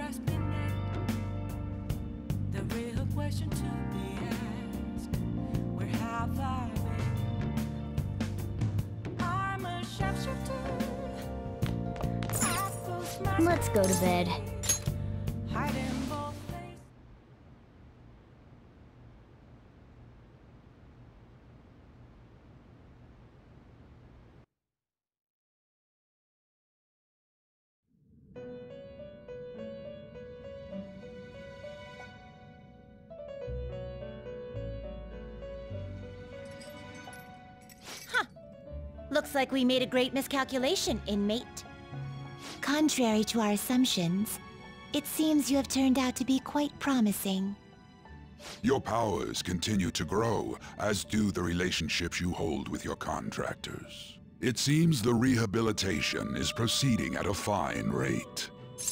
grasping it. The real question to be asked, where have I been? I'm a sharpshooter. Let's go to bed. Hiding both faces. Looks like we made a great miscalculation, inmate. Contrary to our assumptions, it seems you have turned out to be quite promising. Your powers continue to grow, as do the relationships you hold with your contractors. It seems the rehabilitation is proceeding at a fine rate.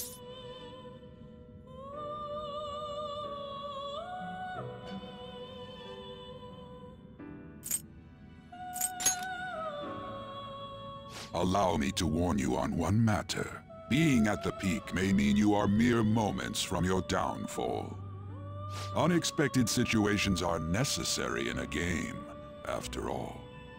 Allow me to warn you on one matter. Being at the peak may mean you are mere moments from your downfall. Unexpected situations are necessary in a game, after all.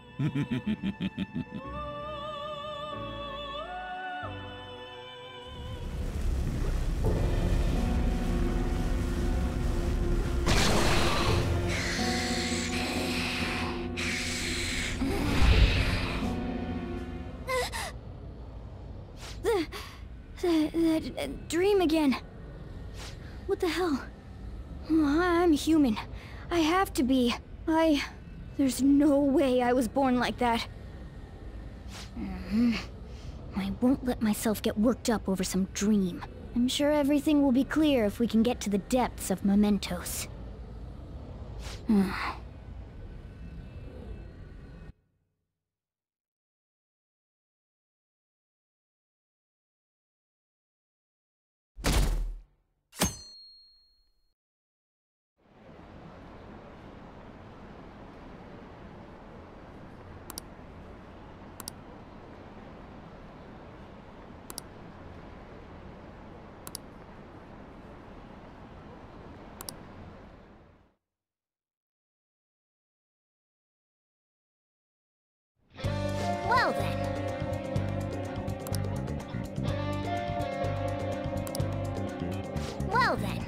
That dream again. What the hell? I'm human. I have to be. There's no way I was born like that. I won't let myself get worked up over some dream. I'm sure everything will be clear if we can get to the depths of mementos. Well then. Well then.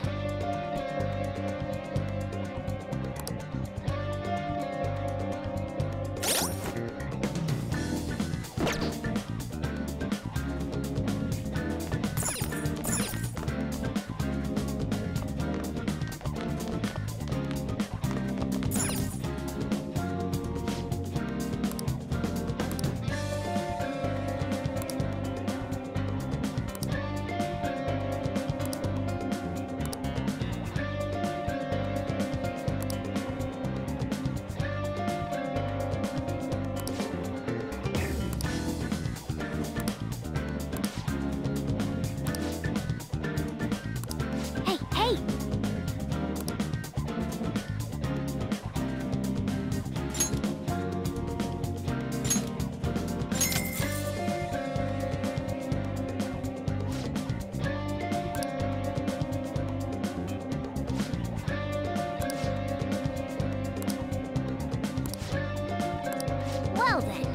Well then.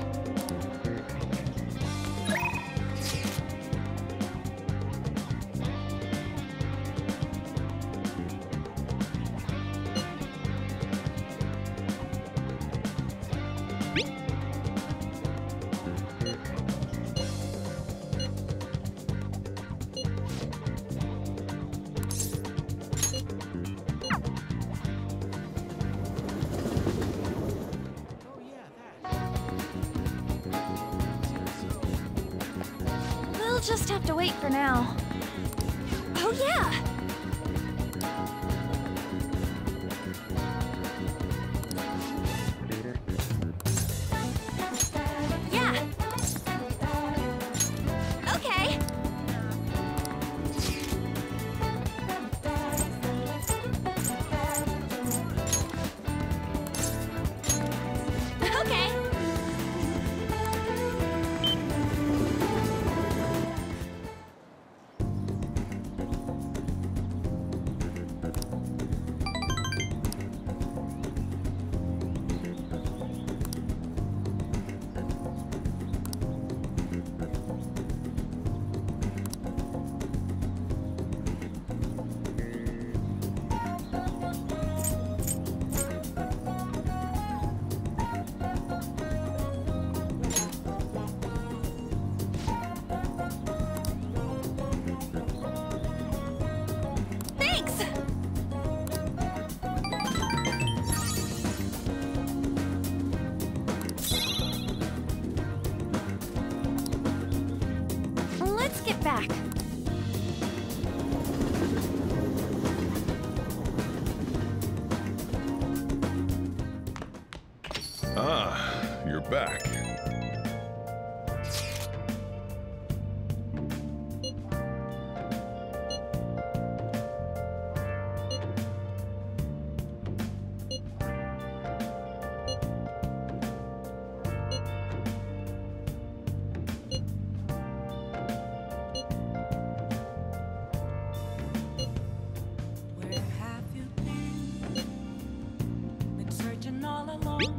We'll just have to wait for now. Oh yeah! Yeah! Okay! Okay! back. Ah, you're back. Where have you been? Been searching all along.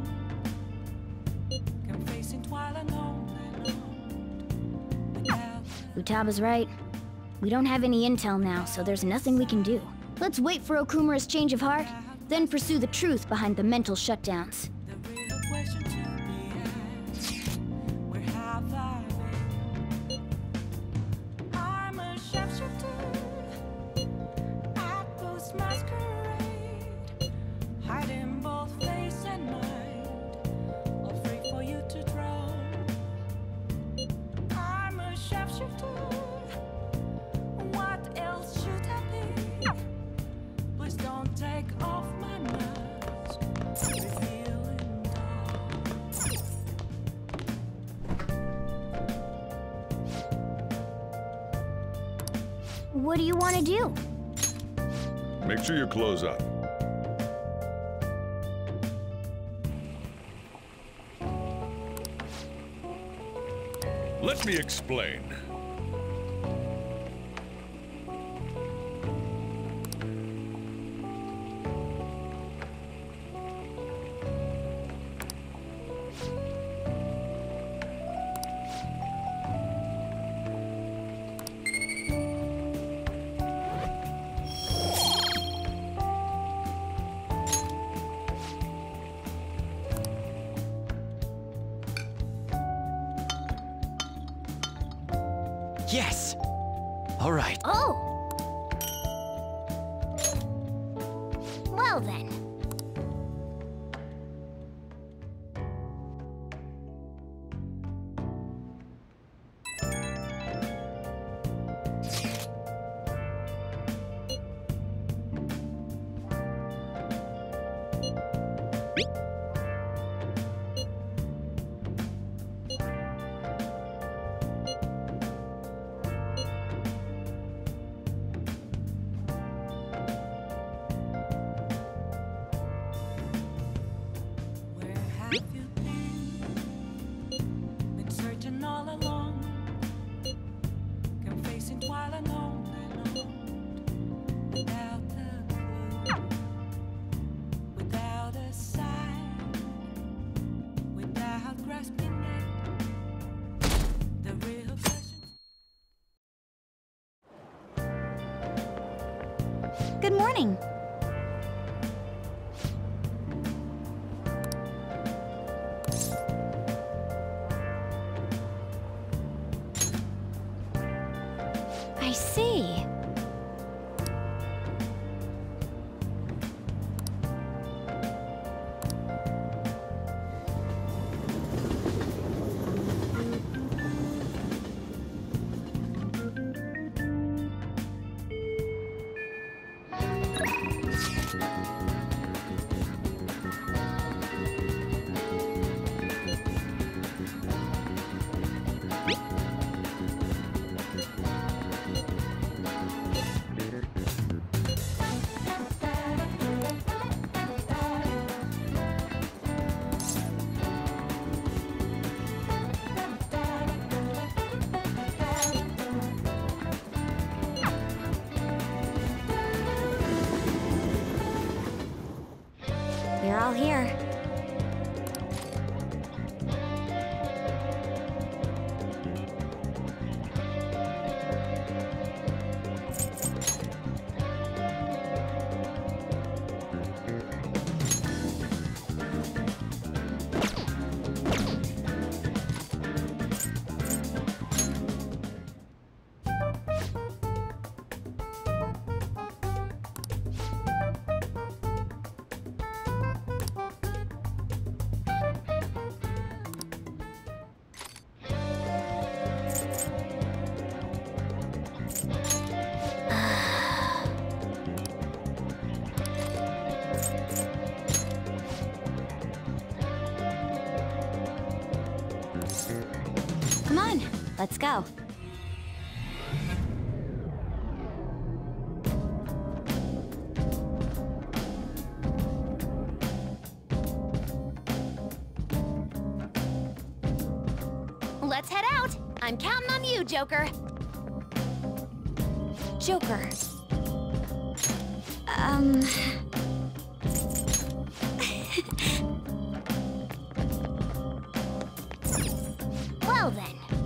Come facing twilight on and on. Without Utaba's right. We don't have any intel now, so there's nothing we can do. Let's wait for Okumura's change of heart, then pursue the truth behind the mental shutdowns. the real question to be asked. Where have I been? I'm a sharpshooter at Post Masquerade, hiding both face and mind, afraid for you to draw. I'm a sharpshooter. What else should I be? Please don't take off my mask. Revealing dark. What do you want to do? Make sure you close up. Let me explain. Yes! All right. Oh! Well then. Where have you been? Been searching all along. Come facing twilight on and on. Without a clue, without a sign, without grasping it. The real question. Good morning. I see. We're all here. Let's go. Let's head out. I'm counting on you, Joker. Joker. Well then.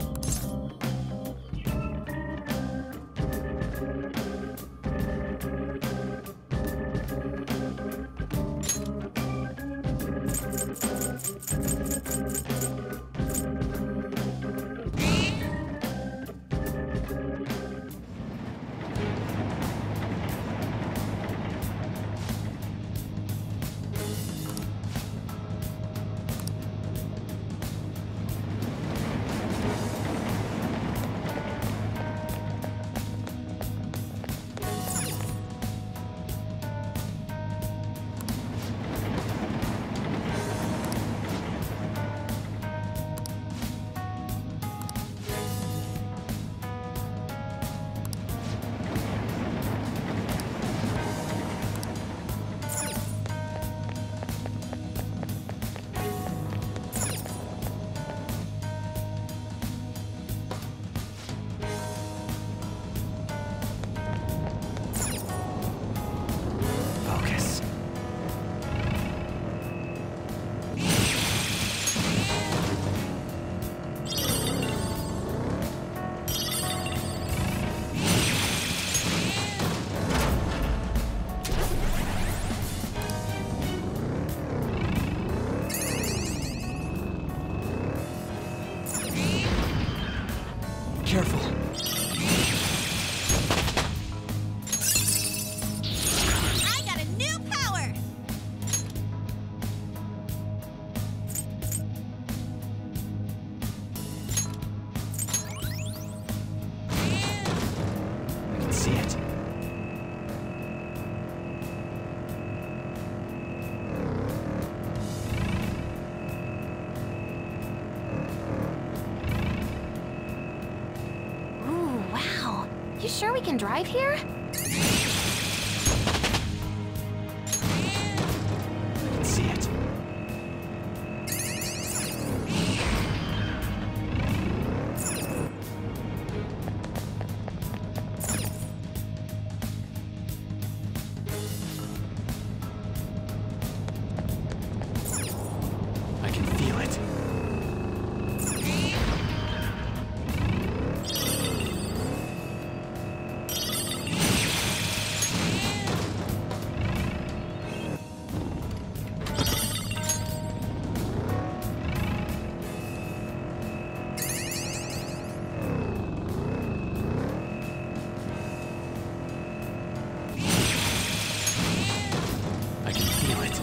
Focus. Careful. I got a new power! I can see it. Ooh, wow. You sure we can drive here? I can see it. I can feel it. I can feel it.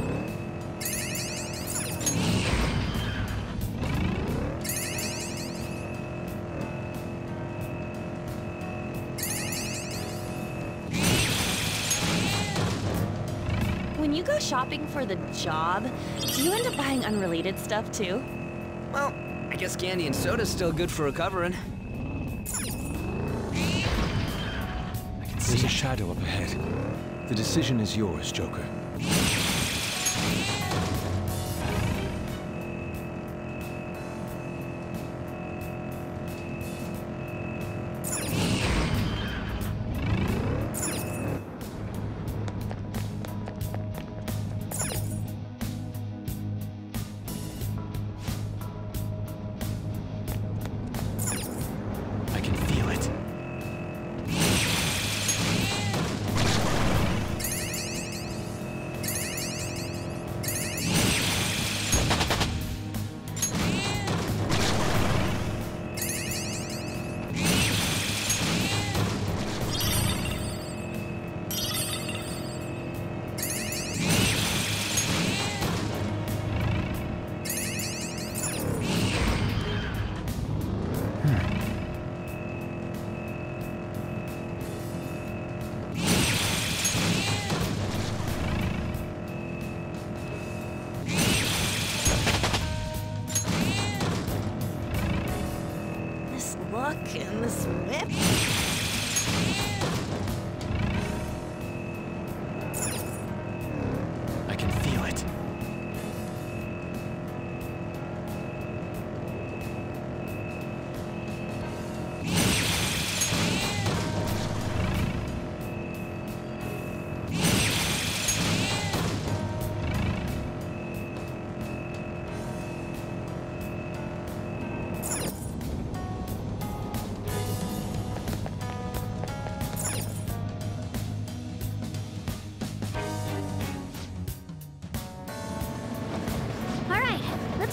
When you go shopping for the job, do you end up buying unrelated stuff too? Well, I guess candy and soda's still good for recovering. I can see There's a it. shadow up ahead. The decision is yours, Joker. I can feel it.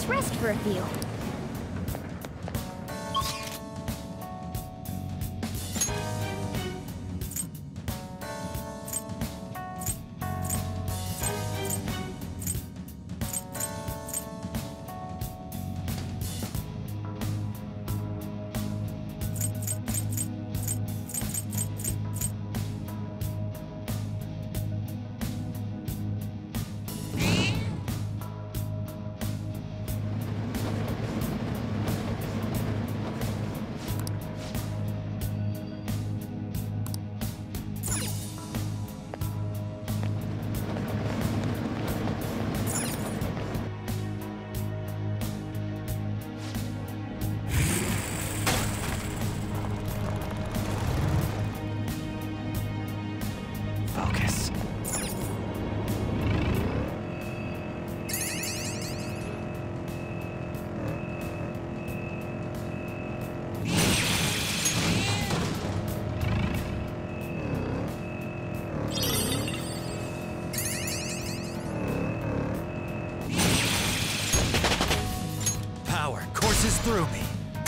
let's rest for a few. Focus. Power courses through me.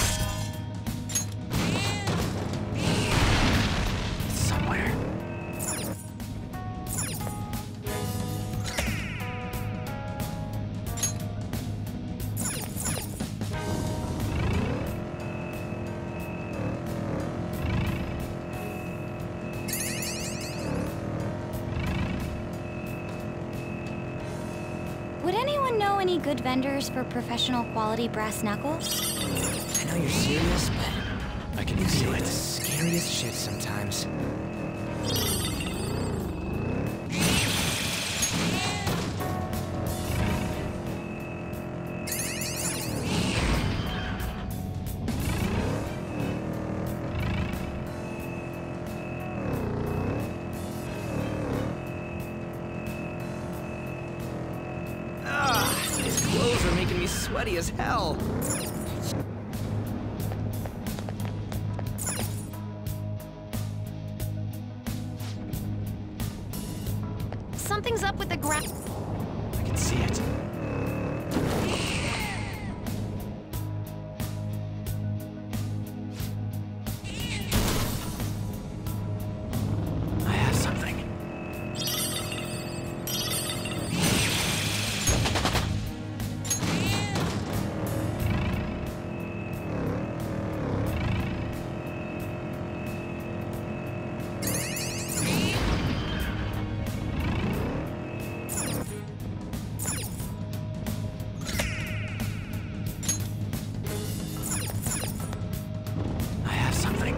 Somewhere. Would anyone know any good vendors for professional quality brass knuckles? I know you're serious, but I can you feel say the it. scariest shit sometimes. These clothes are making me sweaty as hell. Something's up with the ground. I can see it. I have something. I have something.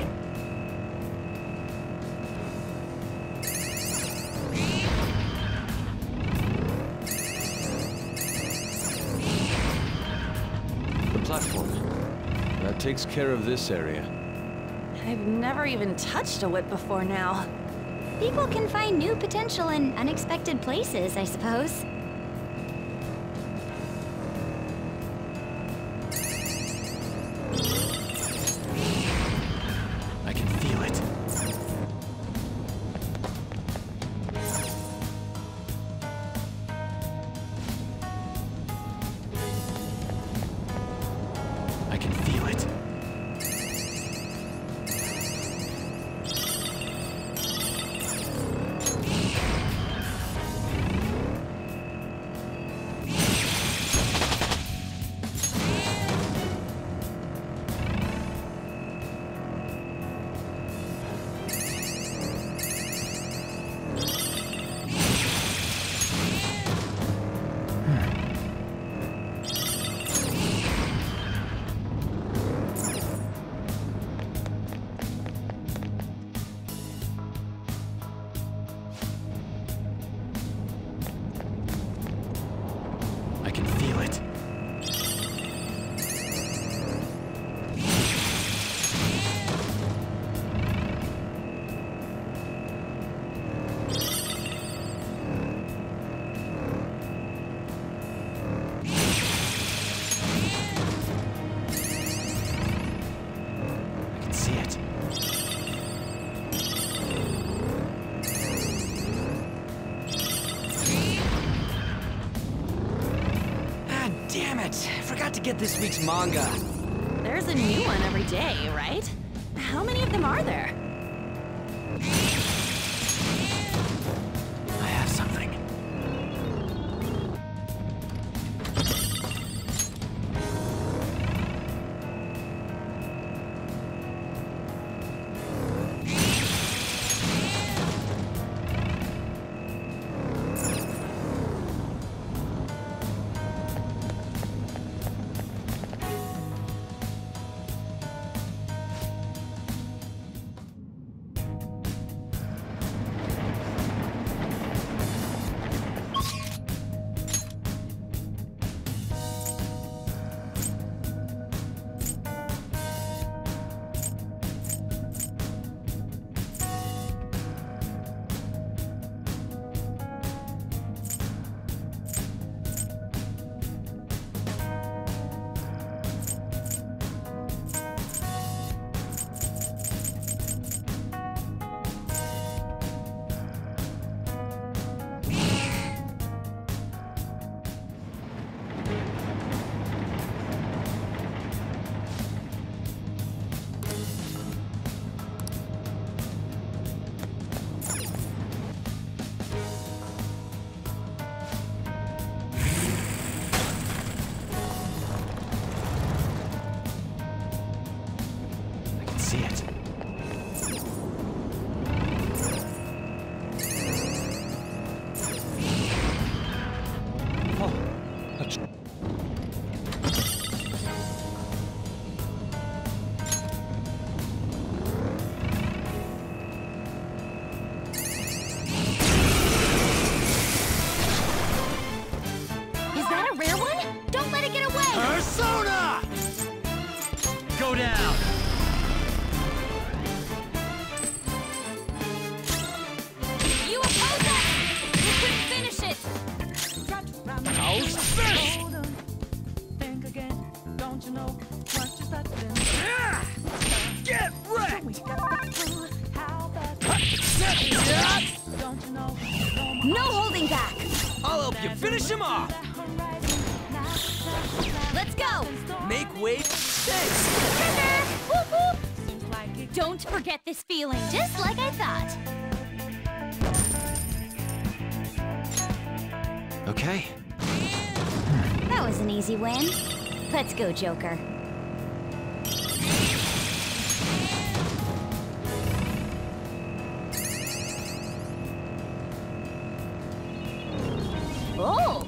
The platform. That takes care of this area. I've never even touched a whip before now. People can find new potential in unexpected places, I suppose. I can feel it. I can feel it. get this week's manga. There's a new one every day, right? How many of them are there? I have something. See it. Oh, that's... Is that a rare one? Don't let it get away! Persona! Go down! You oppose us! You couldn't finish it! How's this? Think again, don't you know what just happened? Get wrecked! We got the clue how bad. Don't you know? No holding back! I'll help you finish him off! Let's go! Make way for mistakes! Trigger! Whoop whoop! Seems like it. Don't forget this feeling, just like I thought. Okay. That was an easy win. Let's go, Joker. Oh!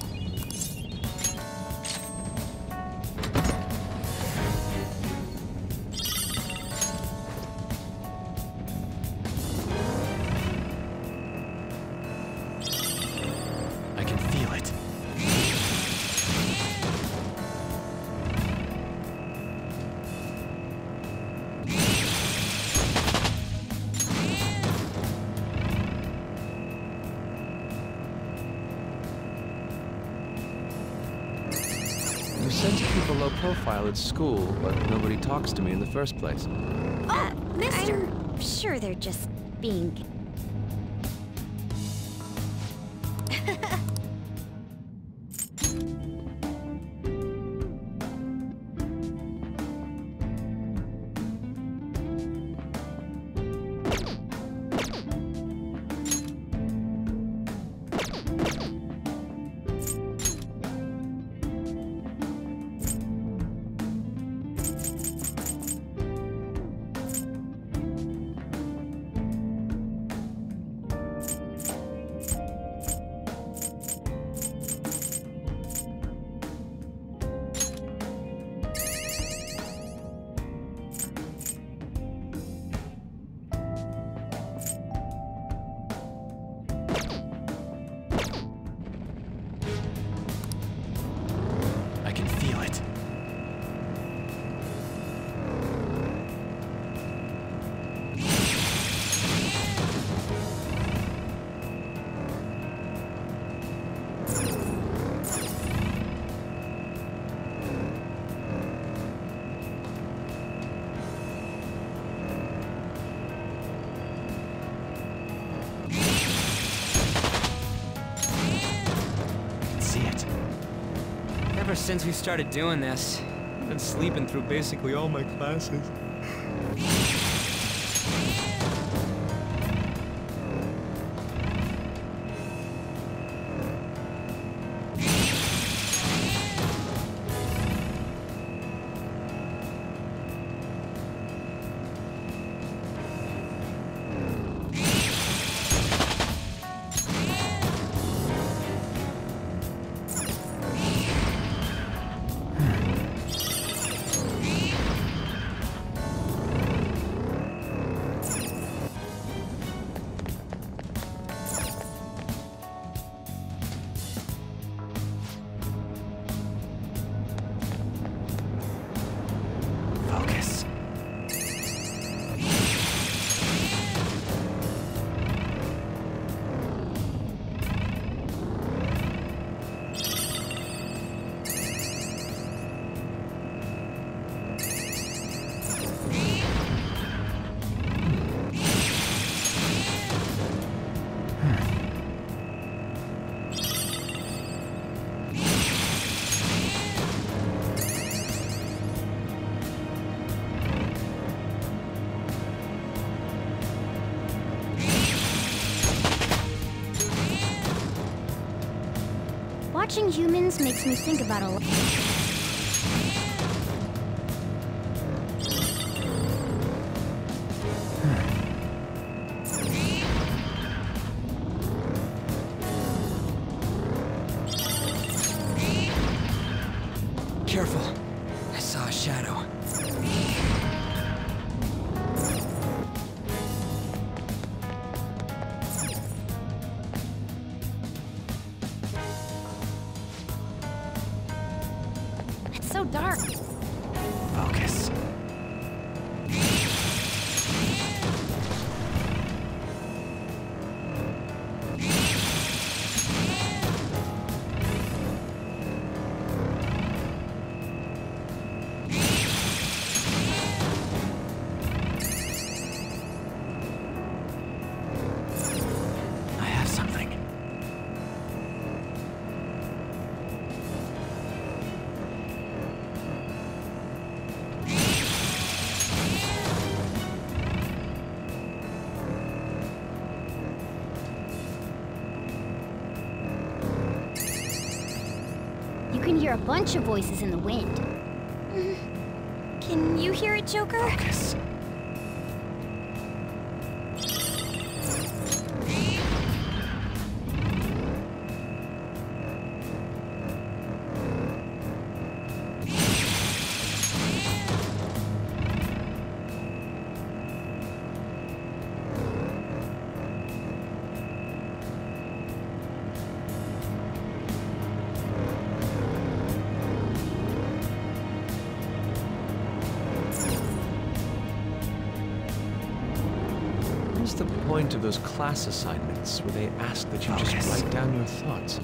I can feel it. You said to keep a low profile at school, but nobody talks to me in the first place. Mister! I'm sure they're just being... since we started doing this. I've been sleeping through basically all my classes. Watching humans makes me think about a lot. Careful. I saw a shadow. It's so dark. Focus. I have something. You can hear a bunch of voices in the wind. Can you hear it, Joker? Focus. What's the point of those class assignments where they ask that you just write down your thoughts?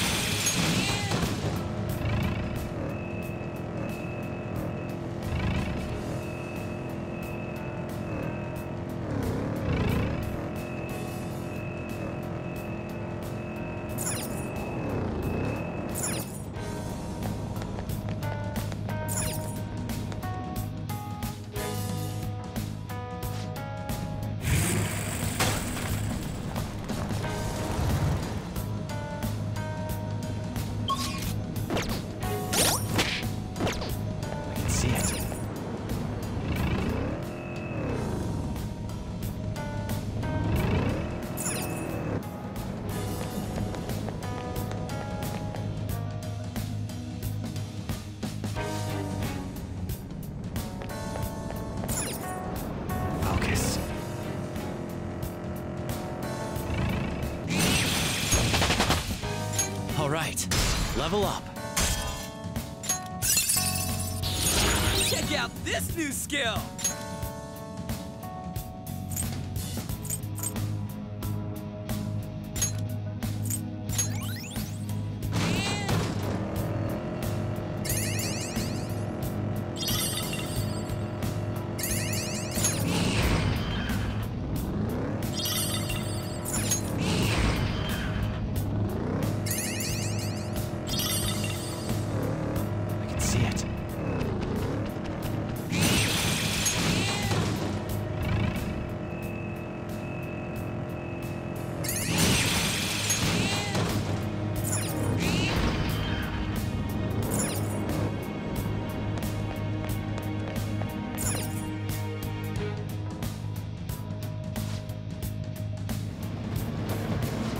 I can see it. Focus. All right, level up. Check out this new skill!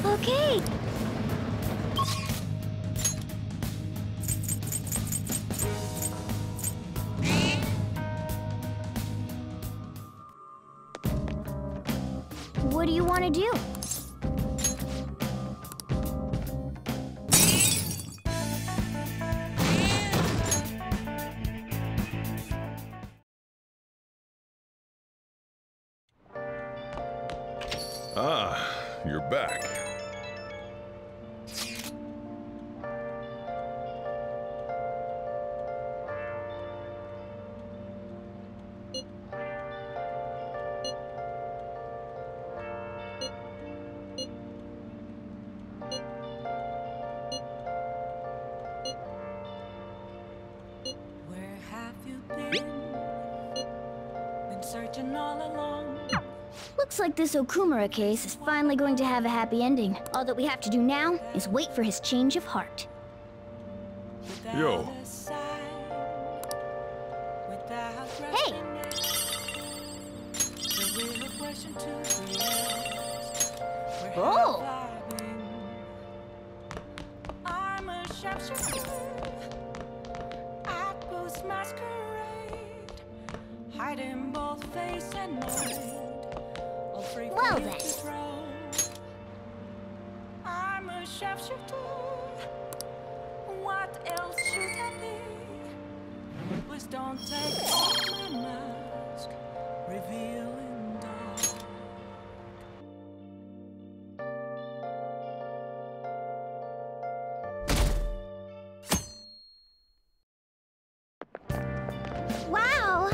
Okay. What do you want to do? Ah, you're back. Where have you been? Been searching all along. Looks like this Okumura case is finally going to have a happy ending. All that we have to do now is wait for his change of heart. Yo. Without a sign, without Hey! resting, the real question to be asked, where Oh. have I been? I'm a sharpshooter at Booth's masquerade, hiding both face and mind. All free Well free then. to throw. I'm a sharpshooter. What else should I be? Please don't take off my mask, revealing dark. Wow!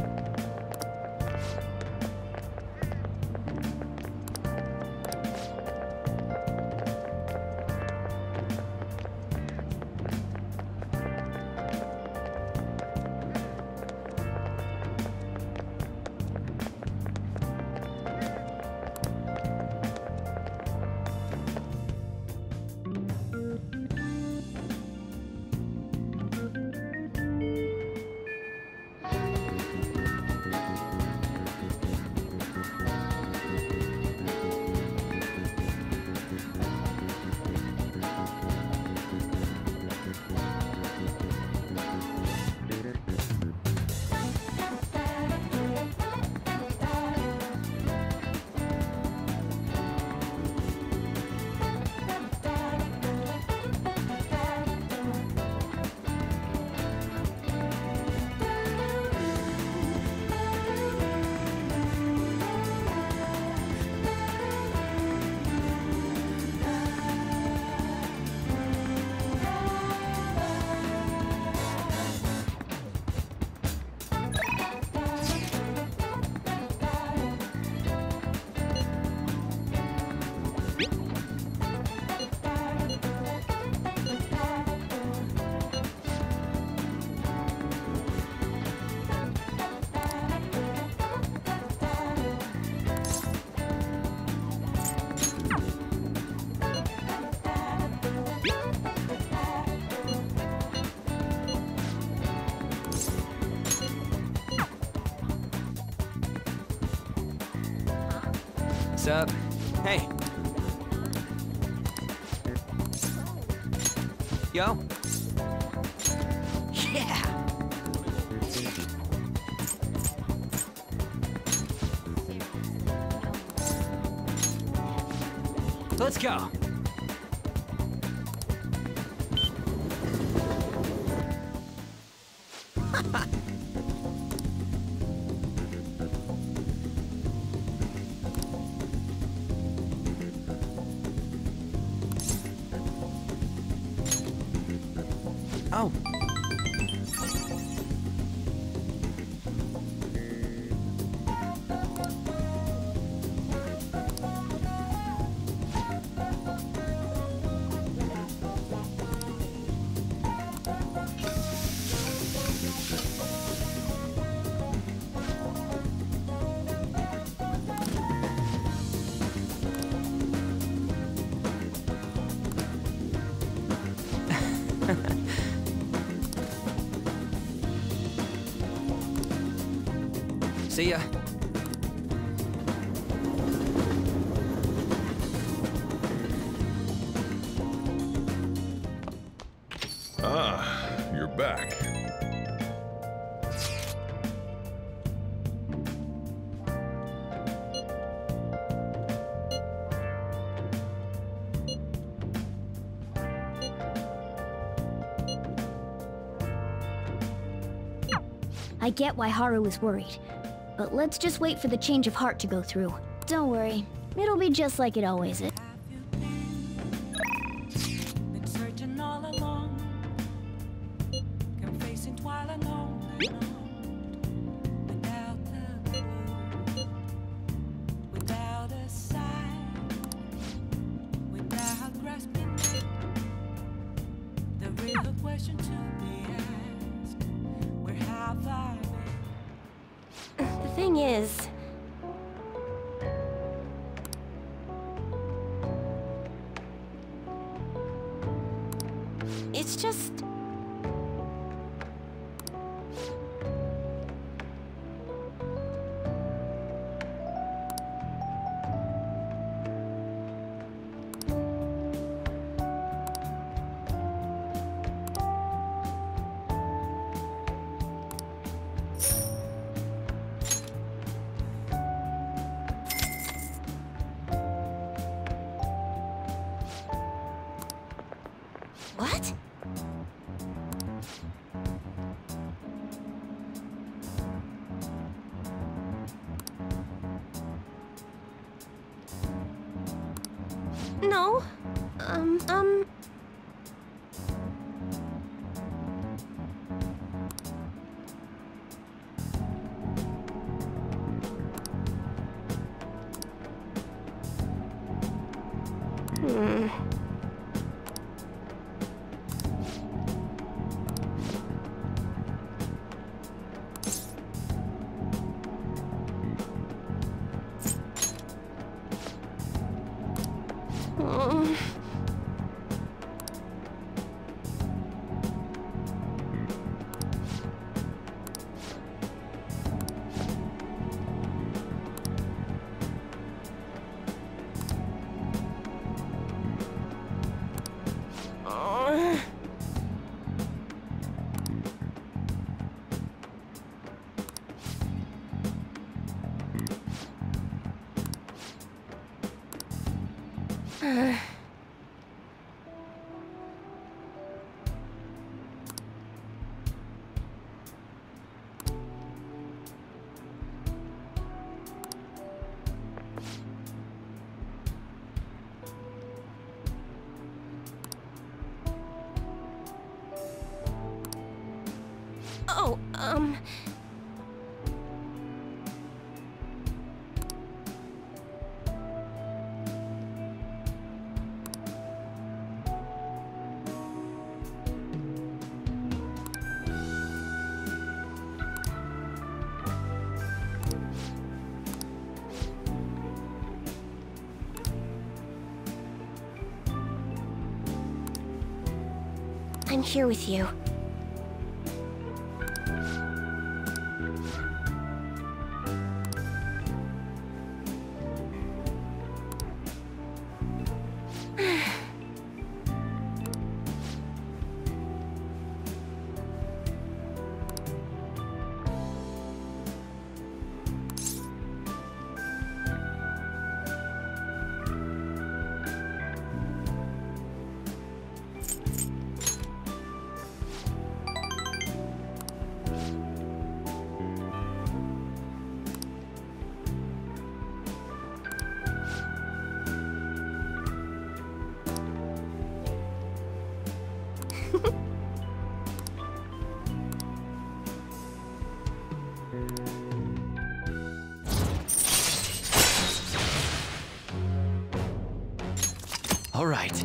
What's up? Hey. Yo. Yeah. Let's go. Oh. See ya. back. I get why Haru is worried, but let's just wait for the change of heart to go through. Don't worry, it'll be just like it always is. Been searching all along, confessing while alone without a clue, without a sign, without grasping the real question to be asked: where have I been? The thing is, it's just... What? No. Oh, I'm here with you. All right.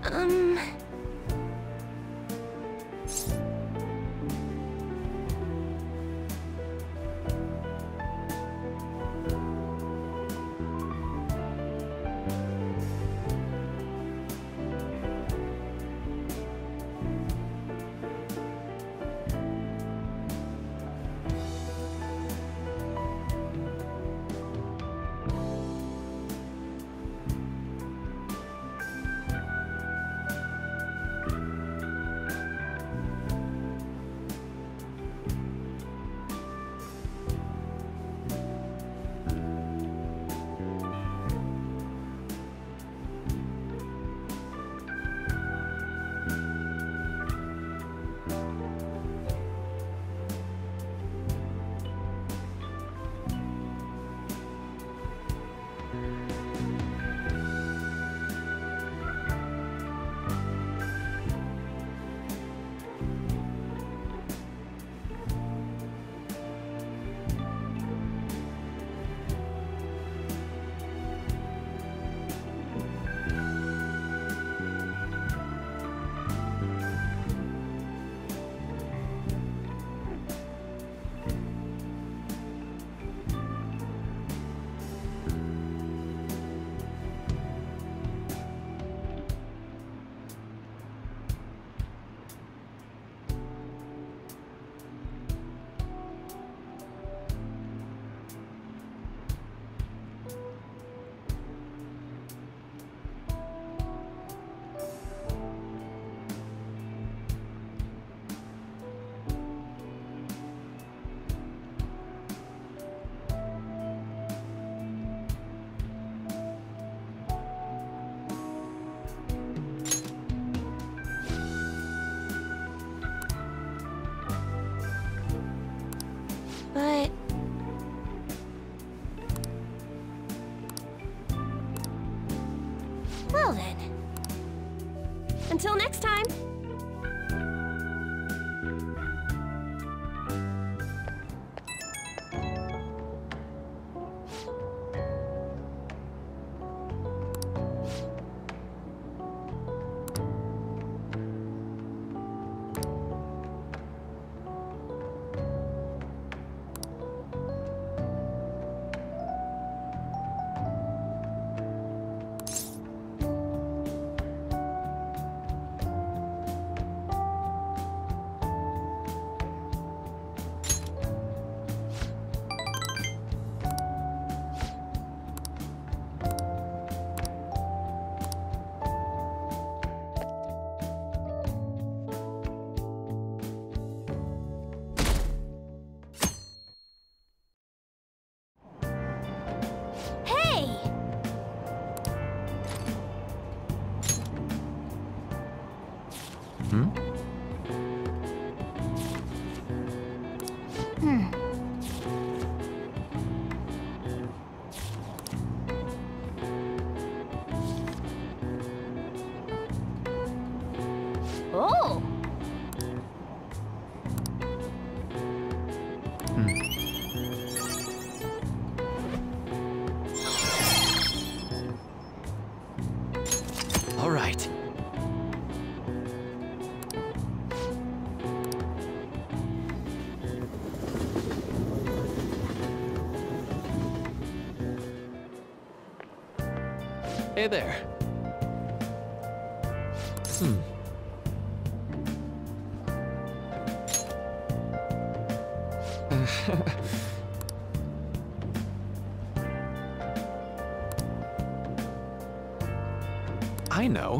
But... Well then. Until next time. Oh! All right. Hey there. I know.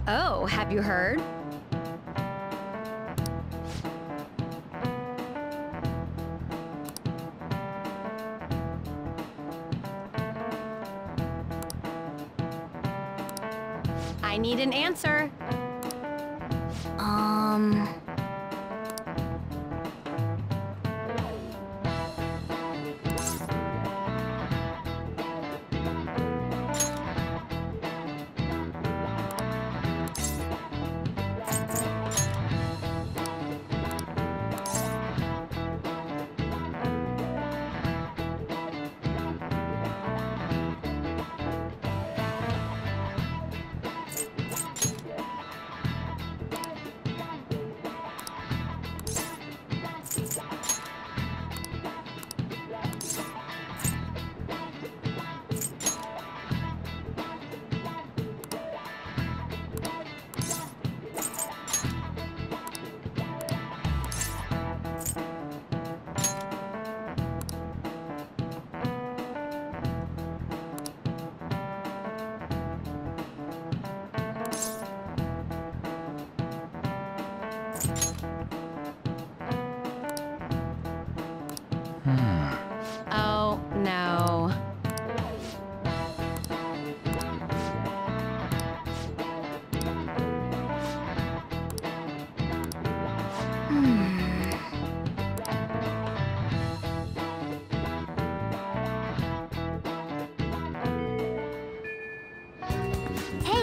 Oh, have you heard? I need an answer. Oh, no. Hey!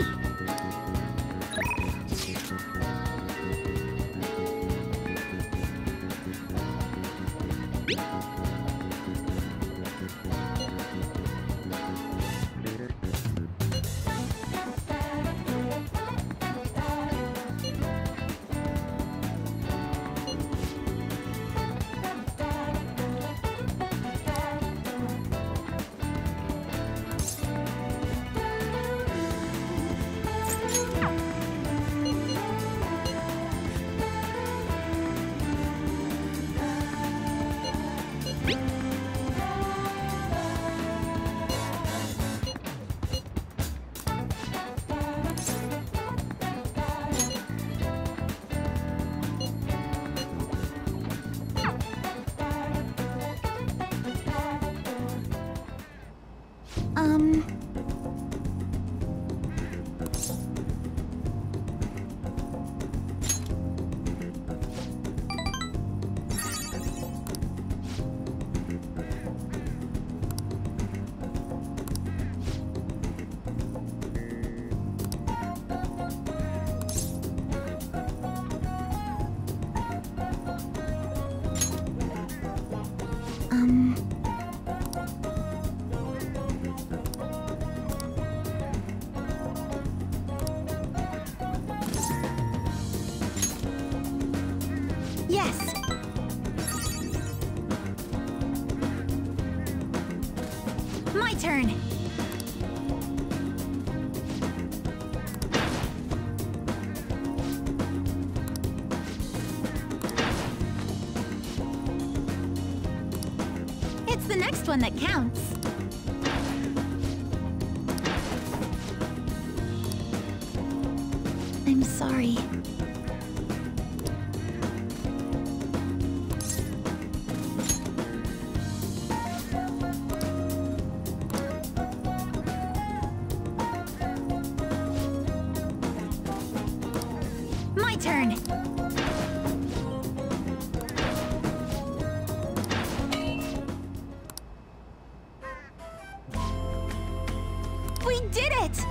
Yes. My turn. It's the next one that counts. I'm sorry. My turn. We did it!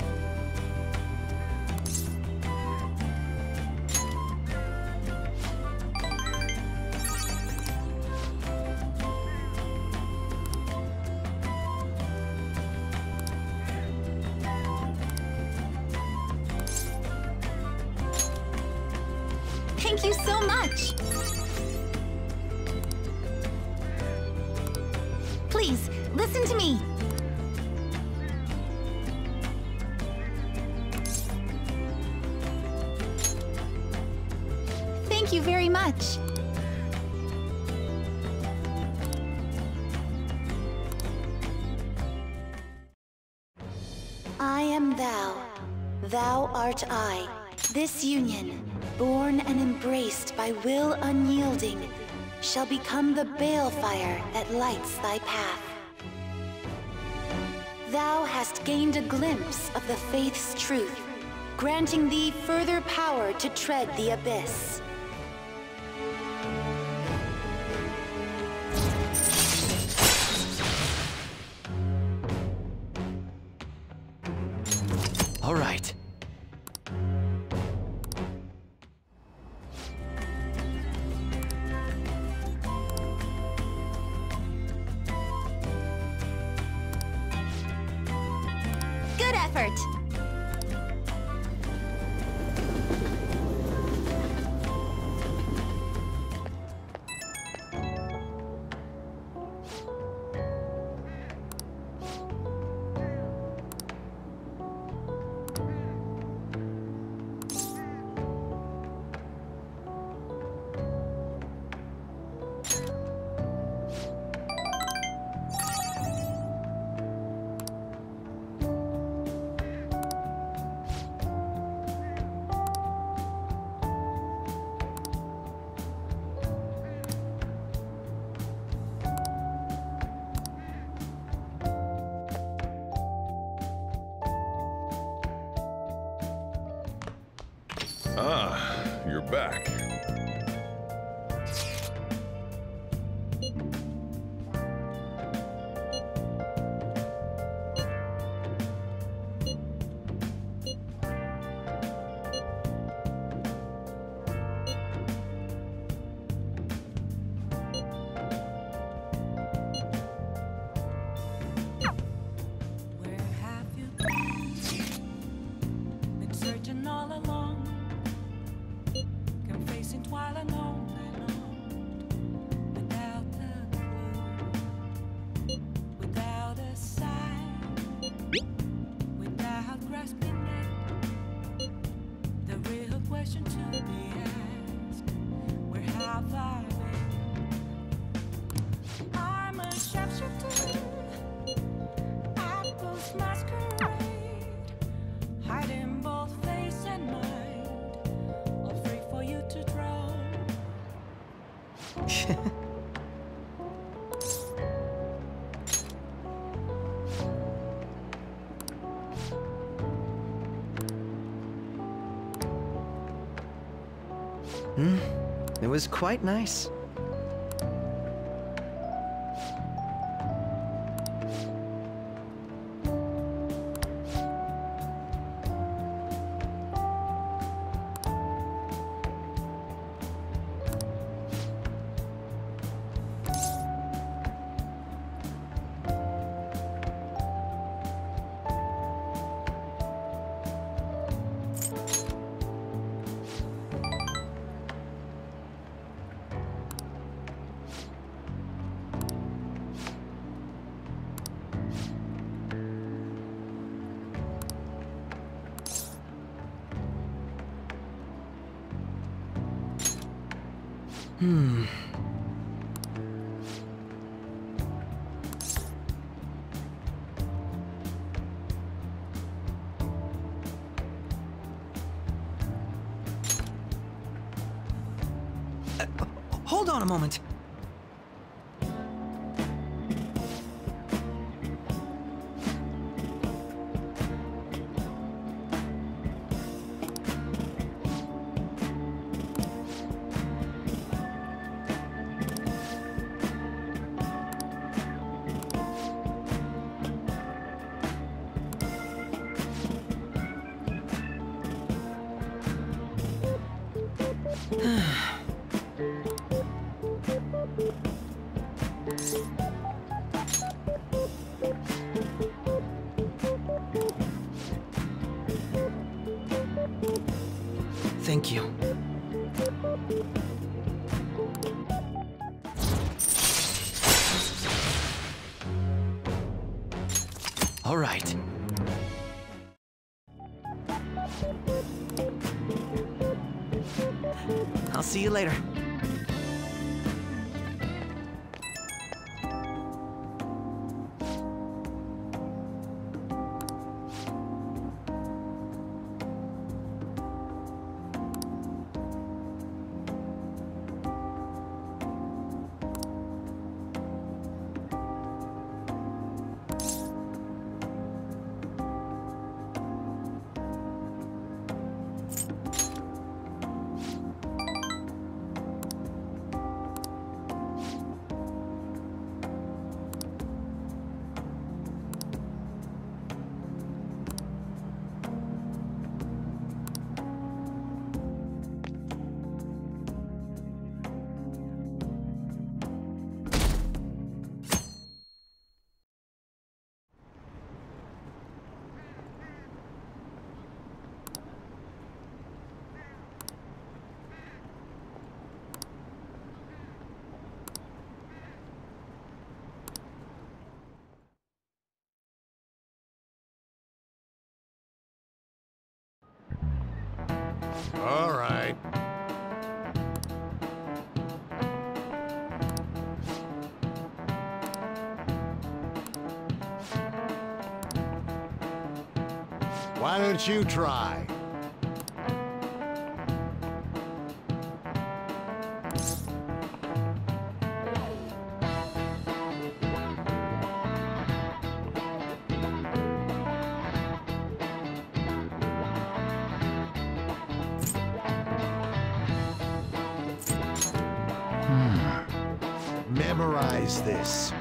Thank you so much! Please, listen to me. Thank you very much. I am thou. Thou art art I. This union, born and embraced by will unyielding, shall become the balefire that lights thy path. Thou hast gained a glimpse of the faith's truth, granting thee further power to tread the abyss. All right. Good effort! Ah, you're back. Where have you been? Been searching all along, confessing while alone without a clue, without a sign, without grasping it. The real question to be asked: where have I been? I'm a sharpshooter. Apples masquerade, hiding both face and mind, all free for you to draw. It was quite nice. Hold on a moment. Thank you. All right. I'll see you later. Why don't you try? Memorize this.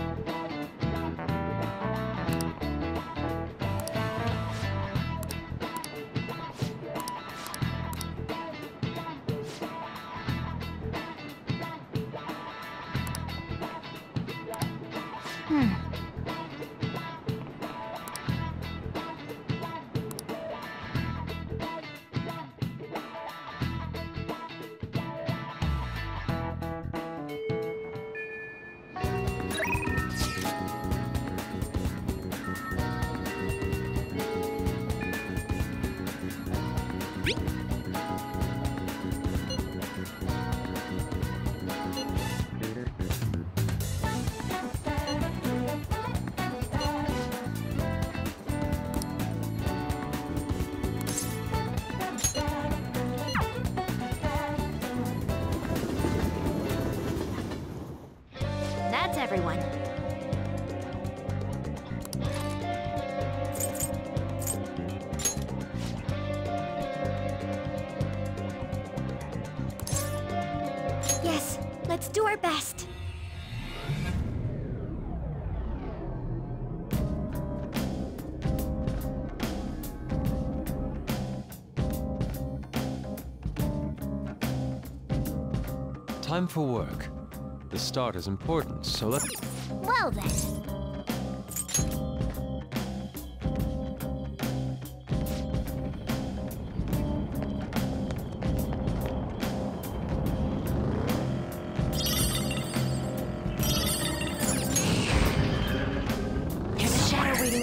That's everyone. Yes, let's do our best. Time for work. The start is important, so let's... Well then. There's a shadow waiting.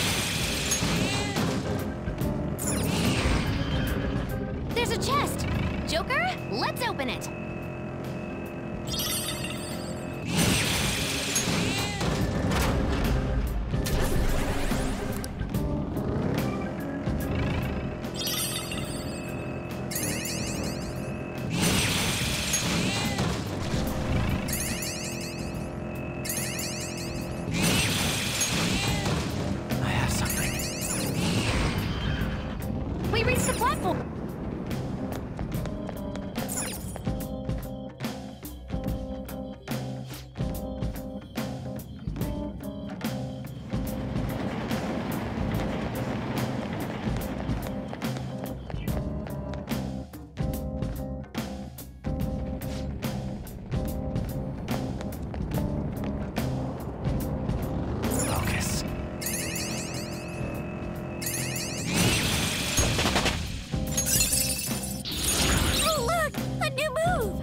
There's a chest! Joker, let's open it! I have something. We reached the platform! Focus. Oh look! A new move!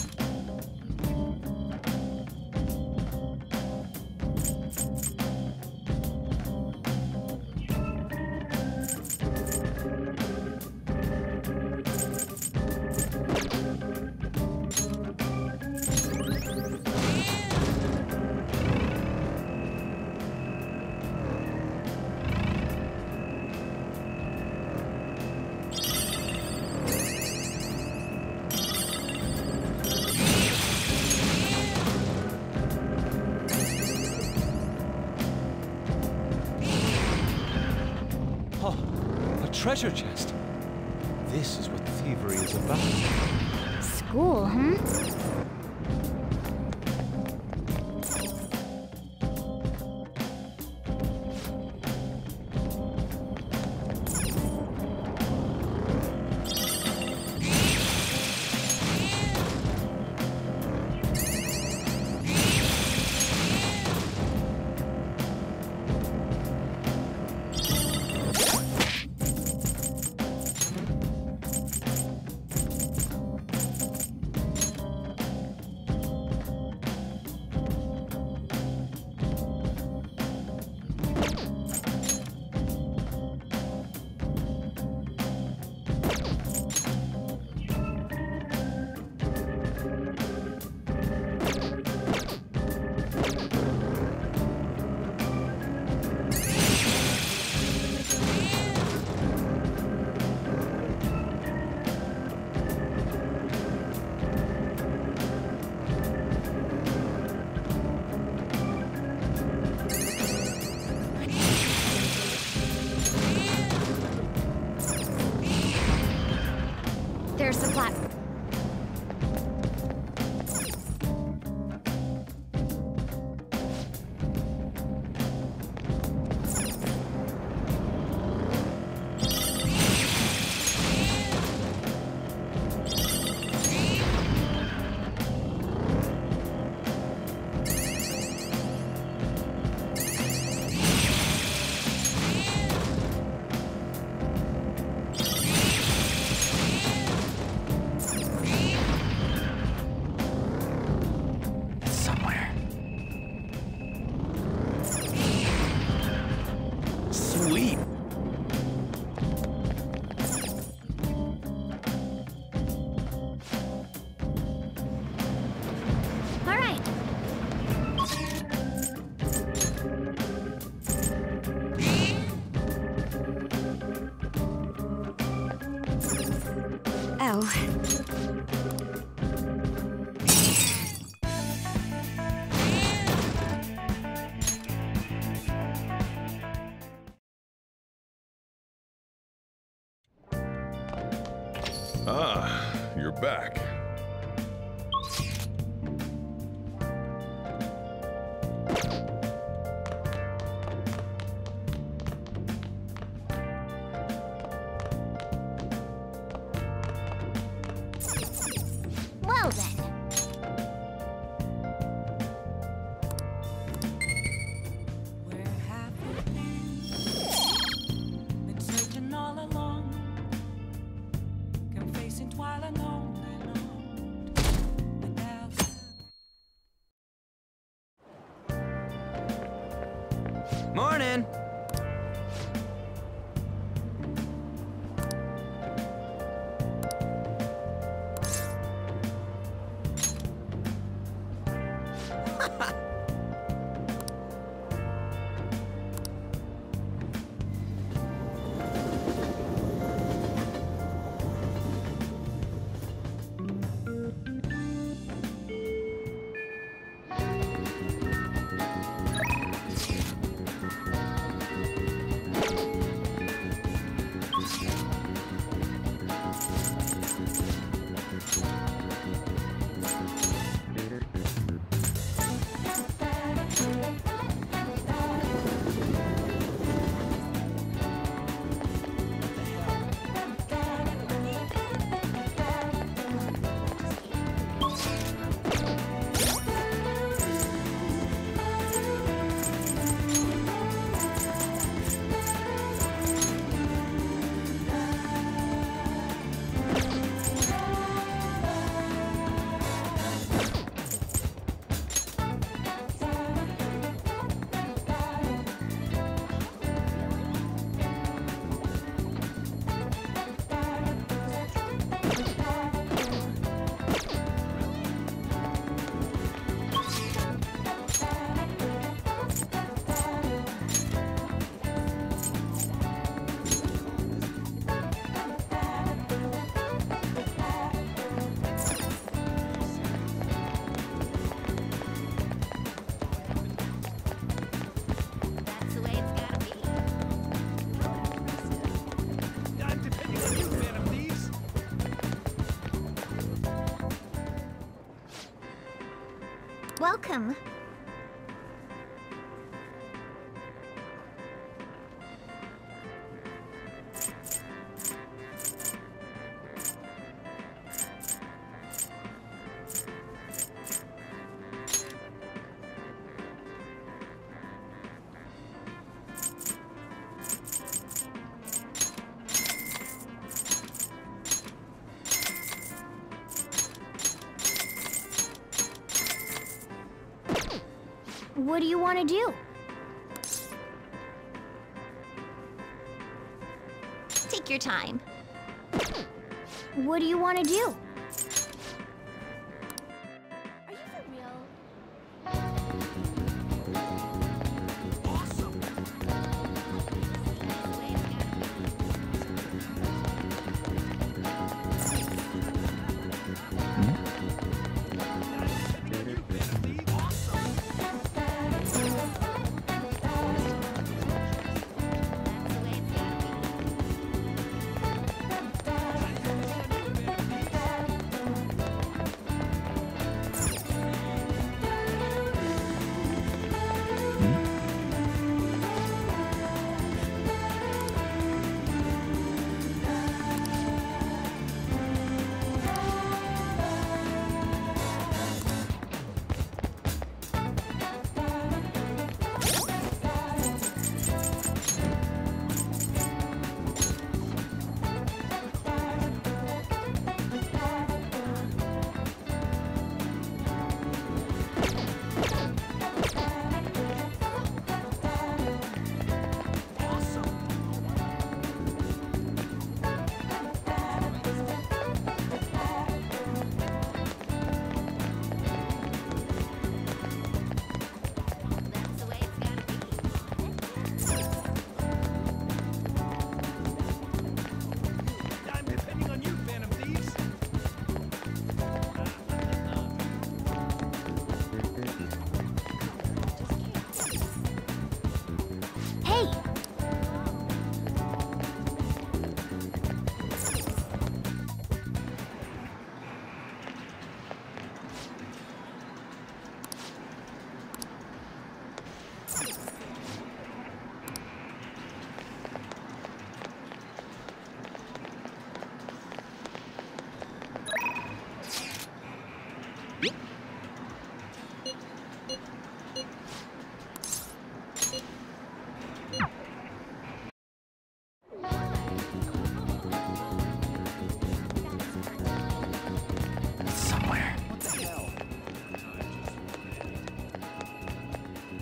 Oh, a treasure chest. This is what thievery is about. School, huh? you're back. Well then. Where have you been? Been searching all along, confessing while alone without. Morning! That's the way it's gotta be. I'm depending on you, man of thieves. Welcome. What do you want to do? Take your time. What do you want to do? Are you for real?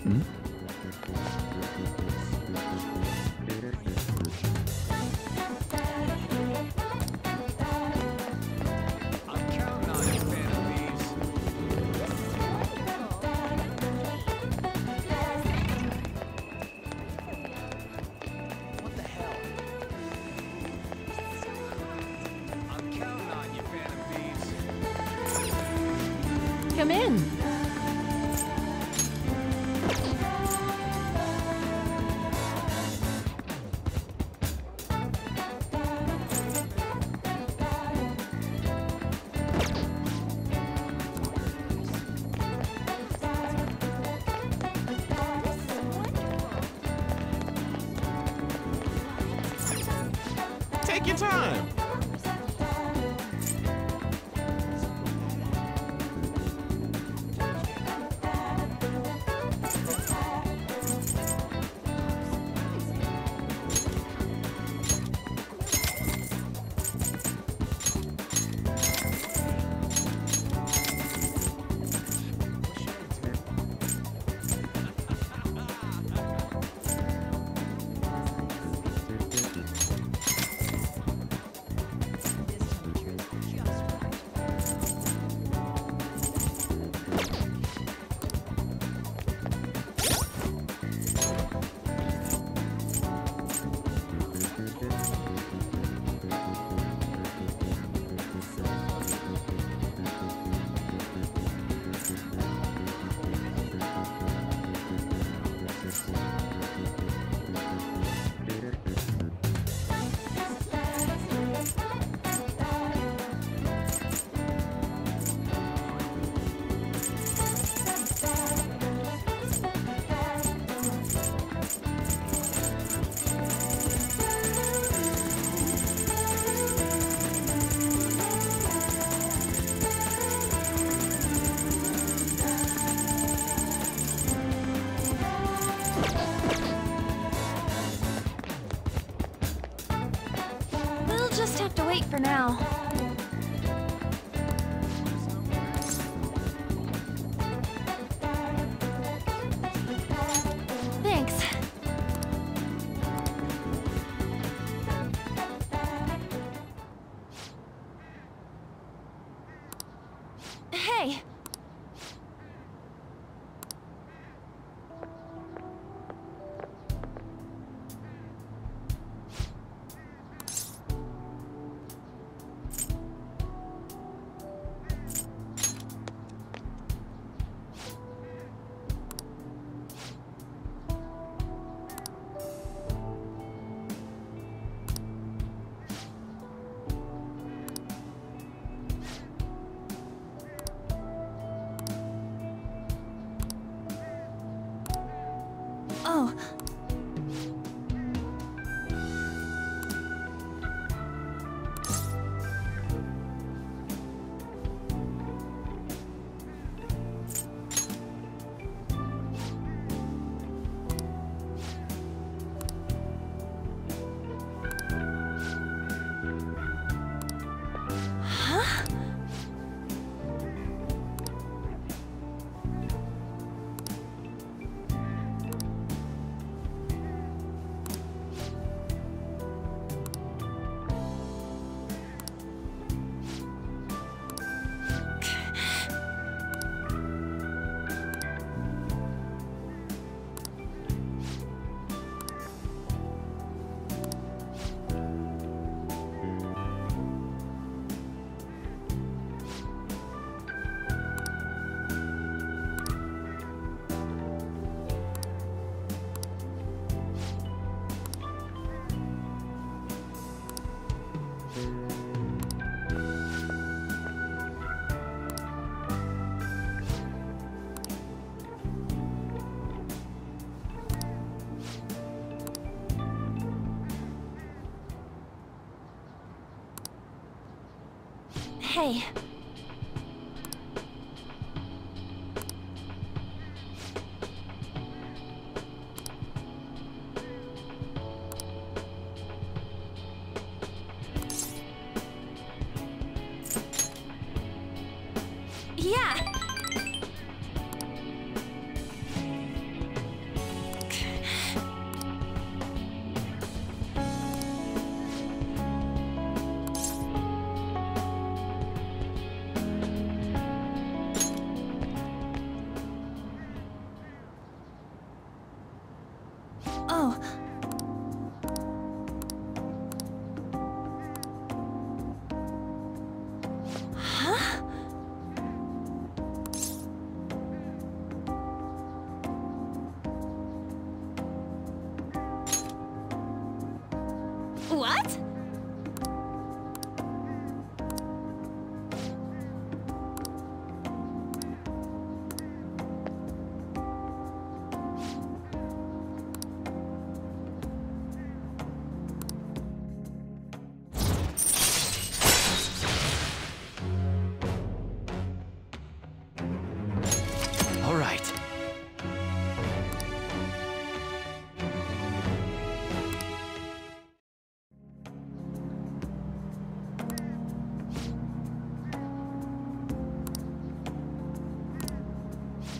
I'm counting on you, fan of thieves. What the hell? I'm counting on you, fan of thieves. Come in. Take your time. We'll just have to wait for now. Thanks. Hey! Oh. Huh? Hey. Yeah.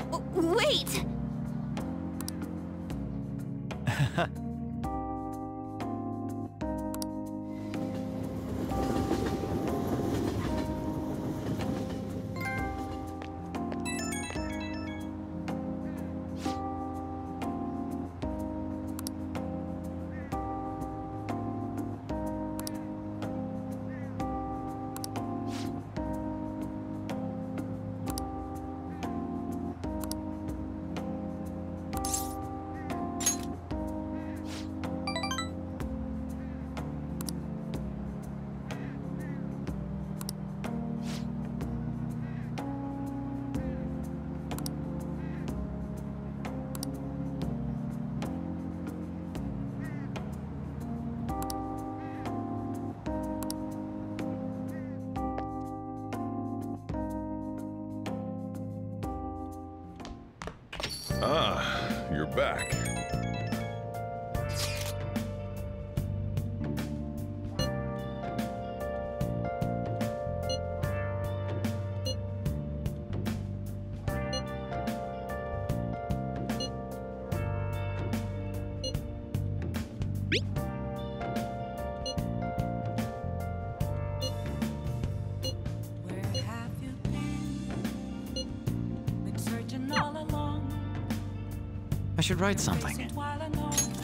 Wait! Ah, you're back. Where have you been? Been searching all along. I should write something. While I know